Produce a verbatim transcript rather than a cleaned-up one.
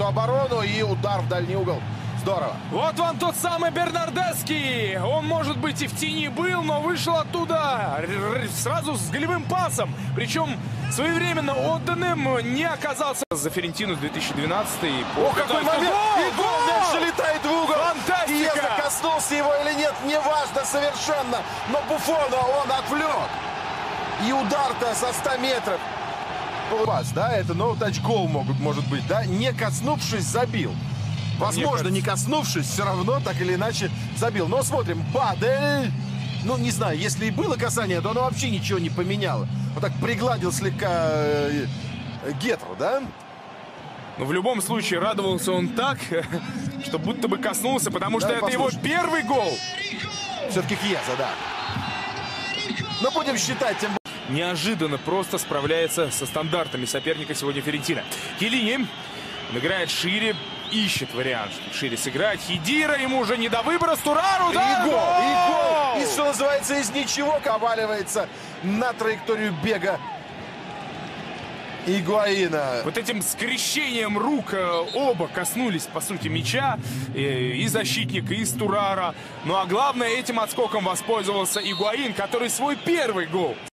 оборону и удар в дальний угол. Здорово. Вот вам тот самый Бернардески. Он, может быть, и в тени был, но вышел оттуда сразу с голевым пасом. Причем своевременно отданным, не оказался за Фиорентину с две тысячи двенадцатого. О, какой момент! Гол! И гол! Мяч залетает в угол! Фантастика! Кьеза коснулся его или нет, неважно совершенно. Но Буффона он отвлек. И удар-то со ста метров. Пас, да, это ноу-тач-гол могут, может быть, да? Не коснувшись, забил. Возможно, не коснувшись, все равно так или иначе забил. Но смотрим, Бадель. Ну, не знаю, если и было касание, то оно вообще ничего не поменяло. Вот так пригладил слегка э, э, Гетру, да? Но в любом случае радовался он так, что будто бы коснулся, потому что Давай это его послушаем. первый гол. Все-таки Кьеза, да. Но будем считать, тем Неожиданно просто справляется со стандартами соперника сегодня Фиорентина. Келини играет шире, ищет вариант, чтобы шире сыграть. Хидира, ему уже не до выбора, Стурару, да, и гол, и гол. И, что называется, из ничего коваливается на траекторию бега Игуаина. Вот этим скрещением рук э, оба коснулись, по сути, мяча. И, и защитника, и Стурара. Ну а главное, этим отскоком воспользовался Игуаин, который свой первый гол